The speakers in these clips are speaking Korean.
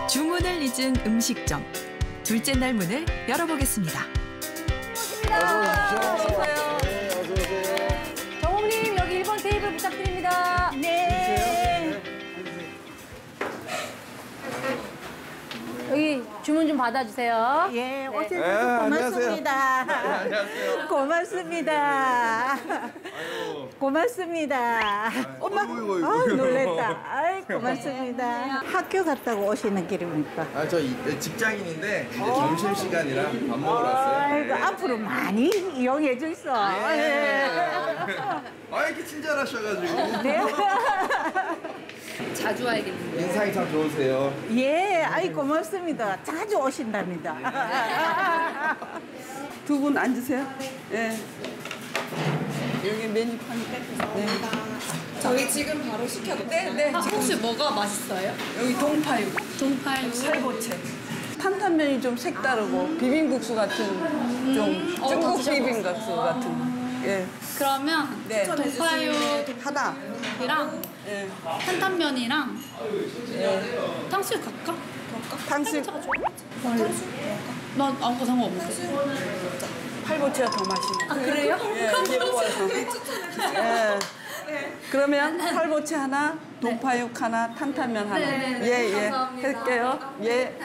주문을 잊은 음식점. 둘째 날 문을 열어보겠습니다. 어서 오십시오. 네, 어서 오세요. 정옥님, 여기 1번 테이블 부탁드립니다. 네. 여기 주문 좀 받아주세요. 예, 오셔서 고맙습니다. 안녕하세요. 고맙습니다. 고맙습니다. 엄마, 놀랬다. 아이, 고맙습니다. 학교 갔다고 오시는 길입니까? 아, 저 직장인인데 이제 점심 시간이라 밥 먹으러 왔어요. 아이고, 앞으로 많이 이용해 주소. 이렇게 친절하셔가지고. 네. 자주 와야겠는데. 인상이 참 좋으세요. 예, 아이, 고맙습니다. 자주 오신답니다. 두 분 앉으세요. 예. 여기 메뉴판. 네. 저희 지금 바로 시켜도 네. 혹시 뭐가 맛있어요? 여기 동파육, 동파육. 살보채. 탄탄면이 좀 색다르고 비빔국수 같은 좀 중국 비빔국수 같은. 예. 그러면 네. 동파육이랑 하나. 예. 탄탄면이랑 탕수육 갈까? 탕수육. 난 아무거 상관없는데. 팔보채가 더 맛있네. 아 그래요? 예, 예뻐서. 예. 그러면 팔보채 하나, 동파육 하나, 탄탄면 하나. 네, 예, 예. 감사합니다. 할게요. 예.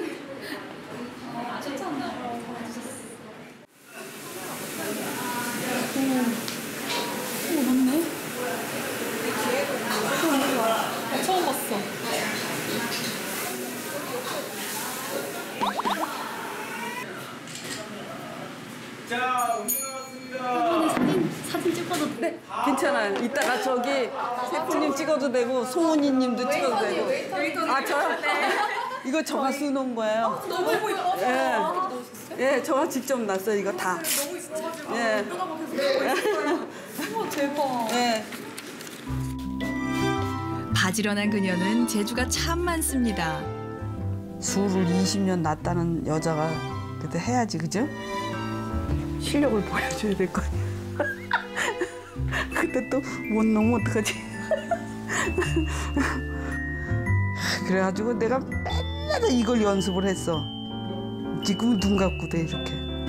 오 맞네. 처음 봤어. 자, 음료 나왔습니다. 사진 찍어도 돼? 괜찮아요. 이따가 저기 셰프님 찍어도 되고 송은이님도 찍어도 되고. 아, 저요? 이거 저가 써놓은 거예요. 너무 예뻐. 예. 예, 저가 직접 놨어요, 이거 다. 너무 있어. 예. 우와 대박. 예. 바지런한 그녀는 재주가 참 많습니다. 술을 20년 놨다는 여자가 그때 해야지, 그죠? 실력을 보여줘야 될 거 아니야. 근데 또 못 넣으면 어떡하지? 그래가지고 내가 맨날 이걸 연습을 했어. 지금은 눈 감고도 이렇게.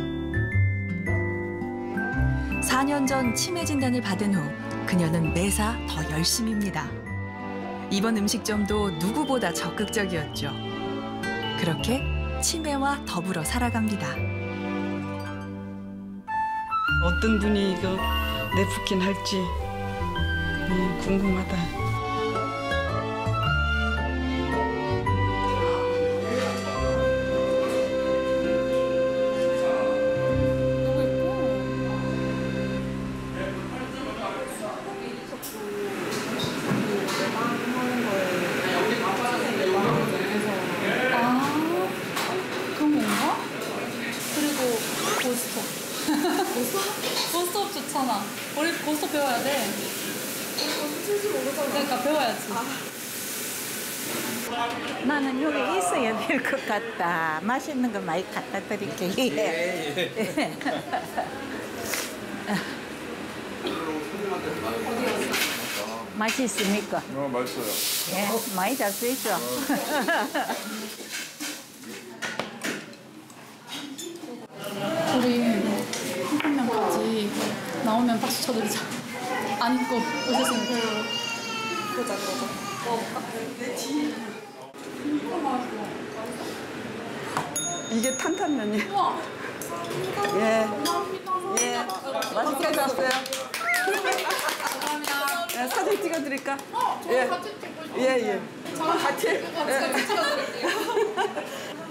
4년 전 치매 진단을 받은 후 그녀는 매사 더 열심입니다. 이번 음식점도 누구보다 적극적이었죠. 그렇게 치매와 더불어 살아갑니다. 어떤 분이 이거 냅킨 할지 궁금하다. 그런 건가? 그리고 고스톱. 고스톱 좋잖아. 우리 고스톱 배워야 돼. 그러니까 배워야지. 나는 여기 있어야 될 것 같다. 맛있는 거 많이 갖다 드릴게. 맛있습니까? 맛있어요. 예, 많이 잘 쓰이죠. 우리 한편면까지 나오면 박수 쳐드리자. 안 입고 오셨으니까. 보자. 이게 탄탄면이에요. 우와. 예. 예. 맛있게 드셨어요. 감사합니다. 예, 사진 찍어드릴까? 저 예. 같이 찍고 싶어요. 예, 예. 같이? 같이 찍어드릴게요.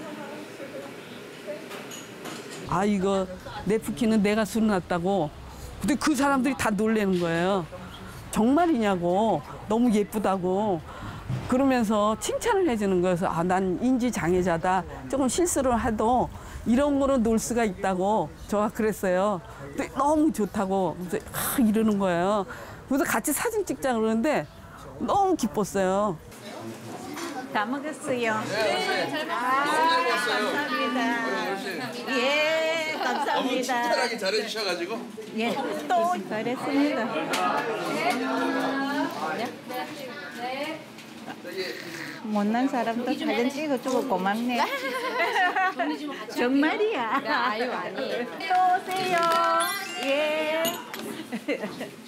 아, 이거 냅킨은 내가 술났다고. 근데 그 사람들이 다 놀라는 거예요. 정말이냐고. 너무 예쁘다고. 그러면서 칭찬을 해주는 거여서 아, 난 인지장애자다. 조금 실수를 해도 이런 거로 놀 수가 있다고 저가 그랬어요. 근데 너무 좋다고 그래서 이러는 거예요. 그래서 같이 사진 찍자 그러는데 너무 기뻤어요. 다 먹었어요. 네, 잘 감사합니다. 예, 너무 감사합니다. 친절하게 잘해주셔가지고. 예, 또 잘했습니다. 못난 사람도 사진 찍어주고 고맙네. 정말이야. 아유, 아니에요. 또 오세요. 예.